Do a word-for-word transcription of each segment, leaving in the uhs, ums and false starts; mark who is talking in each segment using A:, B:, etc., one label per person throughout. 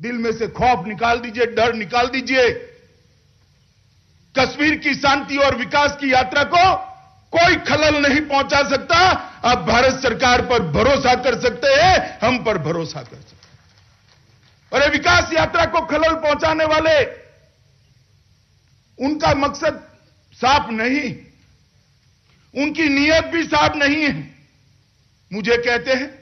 A: दिल में से खौफ निकाल दीजिए, डर निकाल दीजिए। कश्मीर की शांति और विकास की यात्रा को कोई खलल नहीं पहुंचा सकता। आप भारत सरकार पर भरोसा कर सकते हैं, हम पर भरोसा कर सकते हैं। और ये विकास यात्रा को खलल पहुंचाने वाले, उनका मकसद साफ नहीं, उनकी नीयत भी साफ नहीं है। मुझे कहते हैं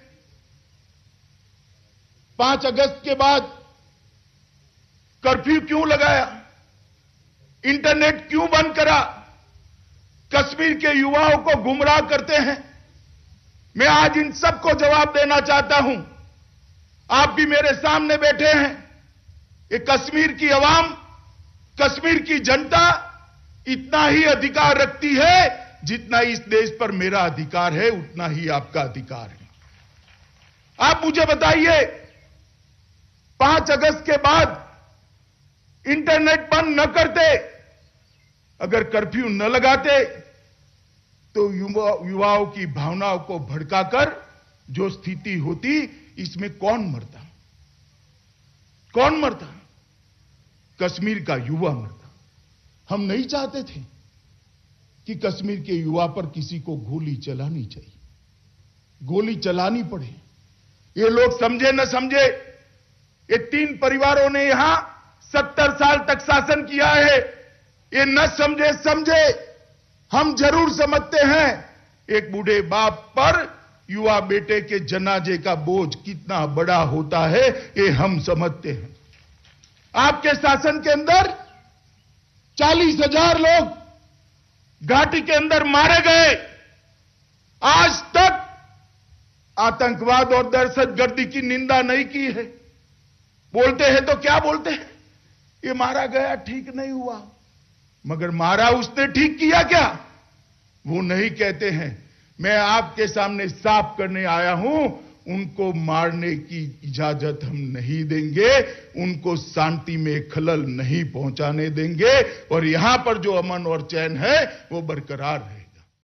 A: पांच अगस्त के बाद कर्फ्यू क्यों लगाया, इंटरनेट क्यों बंद करा, कश्मीर के युवाओं को गुमराह करते हैं। मैं आज इन सबको जवाब देना चाहता हूं। आप भी मेरे सामने बैठे हैं। ये कश्मीर की आवाम, कश्मीर की जनता इतना ही अधिकार रखती है जितना इस देश पर मेरा अधिकार है, उतना ही आपका अधिकार है। आप मुझे बताइए, पांच अगस्त के बाद इंटरनेट बंद न करते, अगर कर्फ्यू न लगाते, तो युवा युवाओं की भावनाओं को भड़काकर जो स्थिति होती, इसमें कौन मरता, कौन मरता? कश्मीर का युवा मरता। हम नहीं चाहते थे कि कश्मीर के युवा पर किसी को गोली चलानी चाहिए, गोली चलानी पड़े। ये लोग समझे न समझे, ये तीन परिवारों ने यहां सत्तर साल तक शासन किया है। ये न समझे समझे, हम जरूर समझते हैं एक बूढ़े बाप पर युवा बेटे के जनाजे का बोझ कितना बड़ा होता है, ये हम समझते हैं। आपके शासन के अंदर चालीस हजार लोग घाटी के अंदर मारे गए। आज तक आतंकवाद और दहशतगर्दी की निंदा नहीं की है। बोलते हैं तो क्या बोलते हैं, ये मारा गया, ठीक नहीं हुआ। मगर मारा उसने ठीक किया क्या, वो नहीं कहते हैं। मैं आपके सामने साफ करने आया हूं, उनको मारने की इजाजत हम नहीं देंगे, उनको शांति में खलल नहीं पहुंचाने देंगे, और यहां पर जो अमन और चैन है वो बरकरार है।